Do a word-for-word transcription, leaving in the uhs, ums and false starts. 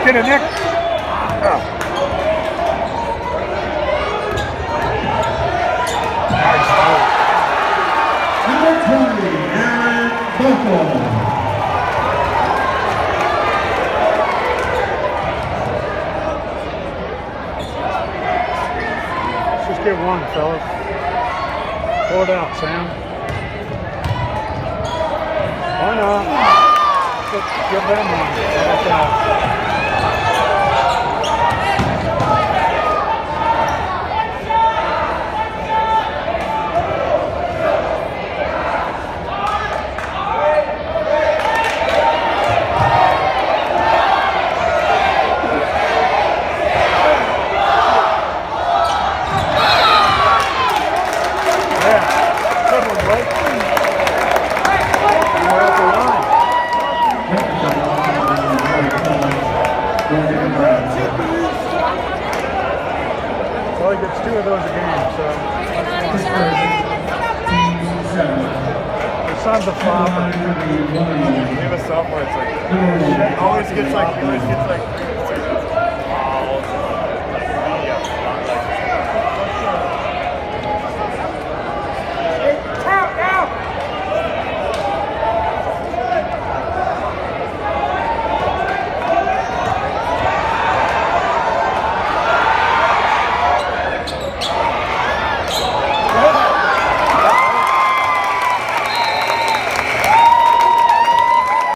Get it, Nick. Oh. Number twenty, Aaron Buckle. Let's just get one, fellas. Pull it out, Sam. Why not? Let's give them one. How about that? Well, he gets two of those a game, so. His son's a flopper. We have a sophomore, it's like, he always gets like, he always gets like